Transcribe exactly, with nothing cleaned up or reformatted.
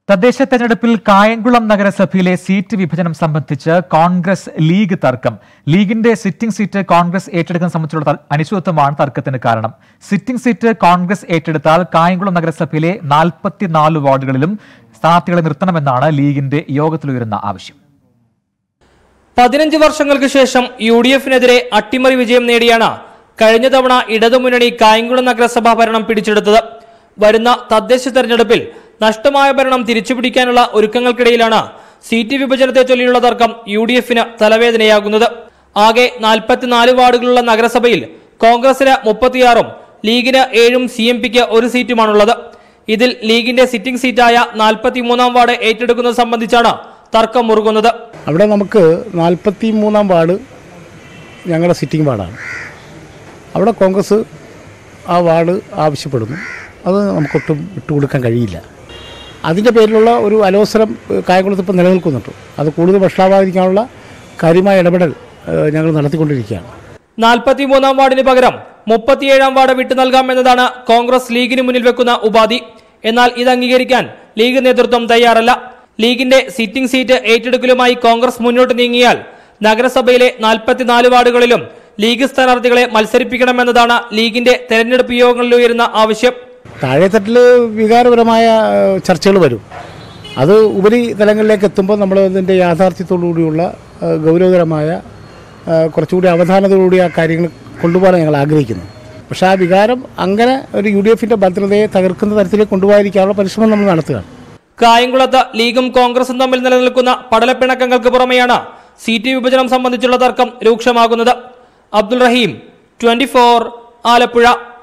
തദ്ദേശ തെരഞ്ഞെടുപ്പിൽ കായംകുളം നഗരസഭയിലെ സീറ്റ് വിഭജനം സംബന്ധിച്ച് കോൺഗ്രസ് ലീഗ് തർക്കം. ലീഗിന്റെ സിറ്റിംഗ് സീറ്റ് കോൺഗ്രസ് ഏറ്റെടുക്കുന്ന സംബന്ധിച്ചുള്ള അനിശ്ചിതത്വമാണ് തർക്കത്തിന് കാരണം. സിറ്റിംഗ് സീറ്റ് കോൺഗ്രസ് ഏറ്റെടുത്താൽ കായംകുളം നഗരസഭയിലെ നാൽപ്പത്തിനാല് വാർഡുകളിലും സ്ഥാനാർത്ഥികളെ നിർത്തണമെന്നാണ് ലീഗിന്റെ യോഗത്തിലുയരുന്ന ആവശ്യം. പതിനഞ്ച് വർഷങ്ങൾക്ക് ശേഷം യു ഡി എഫിനെതിരെ അട്ടിമറി വിജയം നേടിയാണ് കഴിഞ്ഞ തവണ ഇടതുമുന്നണി കായംകുളം നഗരസഭാ ഭരണം പിടിച്ചെടുത്തത്. വരുന്ന തദ്ദേശ തെരഞ്ഞെടുപ്പിൽ നഷ്ടമായ ഭരണം തിരിച്ചുപിടിക്കാനുള്ള ഒരുക്കങ്ങൾക്കിടയിലാണ് സീറ്റ് വിഭജനത്തെ ചൊല്ലിയുള്ള തർക്കം യു ഡി എഫിന് തലവേദനയാകുന്നത്. ആകെ നാൽപ്പത്തിനാല് വാർഡുകളുള്ള നഗരസഭയിൽ കോൺഗ്രസിന് മുപ്പത്തിയാറും ലീഗിന് ഏഴും സി എം പിക്ക് ഒരു സീറ്റുമാണുള്ളത്. ഇതിൽ ലീഗിന്റെ സിറ്റിംഗ് സീറ്റായ നാൽപ്പത്തി മൂന്നാം വാർഡ് ഏറ്റെടുക്കുന്നത് സംബന്ധിച്ചാണ് തർക്കം മുറുകുന്നത്. അവിടെ നമുക്ക് നാൽപ്പത്തി മൂന്നാം വാർഡ് ഞങ്ങളുടെ സിറ്റിംഗ് വാർഡാണ്. അവിടെ കോൺഗ്രസ് ആ വാർഡ് ആവശ്യപ്പെടുന്നു. അത് നമുക്കൊട്ടും വിട്ടുകൊടുക്കാൻ കഴിയില്ല. അതിൻ്റെ പേരിലുള്ള ഒരു അലോസരം കായംകുളത്ത് ഇപ്പോൾ നിലനിൽക്കുന്നുണ്ട്. അത് കൂടുതൽ വഷളാവാതിരിക്കാനുള്ള കാര്യമായ ഇടപെടൽ ഞങ്ങൾ നടത്തിക്കൊണ്ടിരിക്കുകയാണ്. നാൽപ്പത്തി മൂന്നാം വാർഡിന് പകരം മുപ്പത്തിയേഴാം വാർഡ് വിട്ടു നൽകാമെന്നതാണ് കോൺഗ്രസ് ലീഗിന് മുന്നിൽ വെക്കുന്ന ഉപാധി. എന്നാൽ ഇത് അംഗീകരിക്കാൻ ലീഗ് നേതൃത്വം തയ്യാറല്ല. ലീഗിന്റെ സിറ്റിംഗ് സീറ്റ് ഏറ്റെടുക്കലുമായി കോൺഗ്രസ് മുന്നോട്ട് നീങ്ങിയാൽ നഗരസഭയിലെ നാൽപ്പത്തിനാല് വാർഡുകളിലും ലീഗ് സ്ഥാനാർത്ഥികളെ മത്സരിപ്പിക്കണമെന്നതാണ് ലീഗിന്റെ തെരഞ്ഞെടുപ്പ് യോഗങ്ങളിൽ ഉയരുന്ന ആവശ്യം. താഴെത്തട്ടിൽ വികാരപരമായ ചർച്ചകൾ വരും. അത് ഉപരിതലങ്ങളിലേക്ക് എത്തുമ്പോൾ നമ്മൾ അതിൻ്റെ യാഥാർത്ഥ്യത്തോടുകൂടിയുള്ള ഗൗരവതരമായ കുറച്ചുകൂടി അവധാനതയോടുകൂടി ആ കാര്യങ്ങൾ കൊണ്ടുപോകാൻ ഞങ്ങൾ ആഗ്രഹിക്കുന്നു. പക്ഷേ ആ വികാരം അങ്ങനെ ഒരു യു ഡി എഫിൻ്റെ ഭദ്രതയെ തകർക്കുന്ന തരത്തിലേക്ക് കൊണ്ടുപോകാതിരിക്കാനുള്ള പരിശ്രമം നമ്മൾ നടത്തുകയാണ്. കായംകുളത്ത് ലീഗും കോൺഗ്രസും തമ്മിൽ നിലനിൽക്കുന്ന പടലപ്പിണക്കങ്ങൾക്ക് പുറമെയാണ് സീറ്റ് വിഭജനം സംബന്ധിച്ചുള്ള തർക്കം രൂക്ഷമാകുന്നത്. Abdul Rahim, twenty four, Alappuzha.